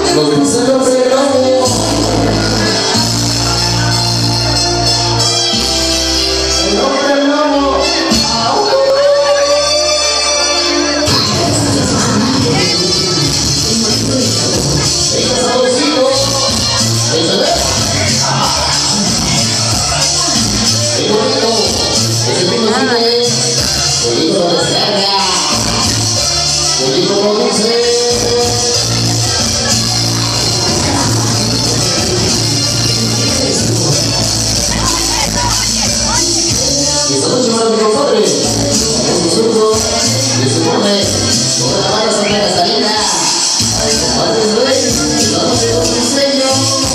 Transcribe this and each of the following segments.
Los dice el hombre lobo. El hombre lobo. Venga, saborcito. Eso es. Qué bonito. Ese primo sigue. Bonito lo descarga. Bonito lo dulce. Esta noche para mi compadre, con mi surco, mi supone, con la mano sobre la salida. Compadre Rey, esta noche con mi sello.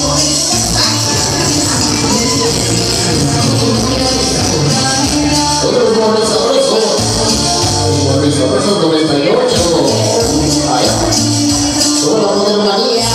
Todo el mundo sabroso, por mi sabroso 98. Ay, toda la modermanía.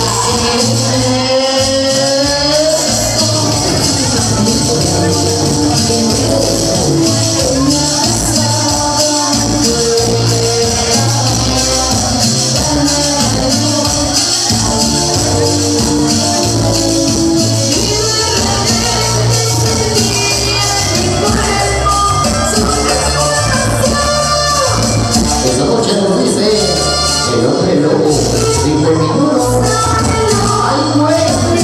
Esta noche nos dice el hombre lobo, dijo el minuto. ¡Ay, güey!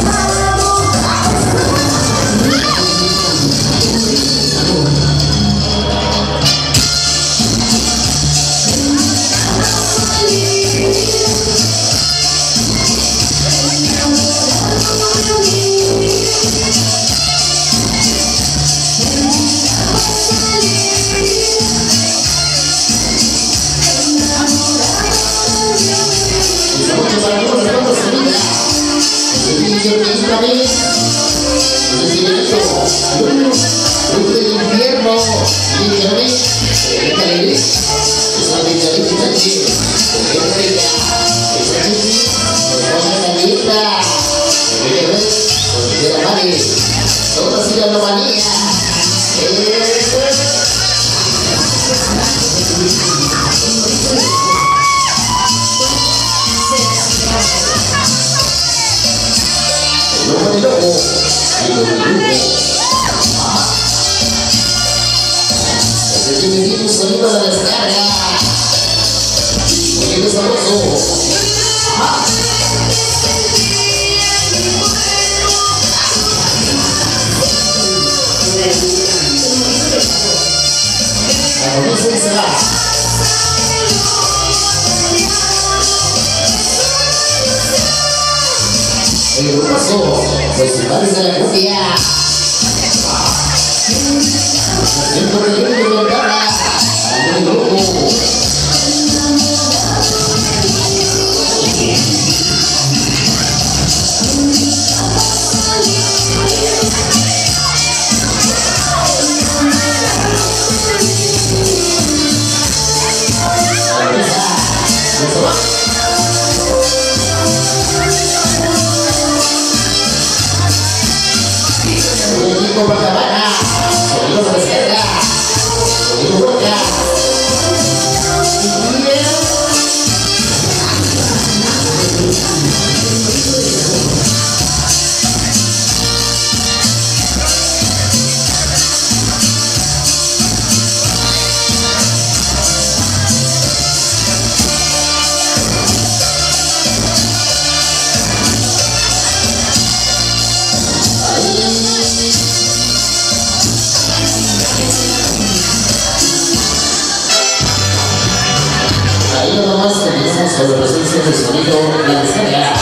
Para todos los hermanos de vida, el niño que hizo la vez, el sentimiento, luz del infierno, niña vez, esta alegría, esa alegría que noche, esta alegría, esa noche, hermosa calienta, esta vez, porque la madre, toda sigue la manía, el hombre lobo, digo el grupo. Desde que me di un sonido de la descarga, porque es sabroso. Ajá. La comienza y se va. El grupazo, los sultanes de la cumbia. El corredor de Montana, el grupo. Copacabana, sonido de descarga, sonido boca. Ahí nomás tenemos sobre la presencia del sonido de la descarga.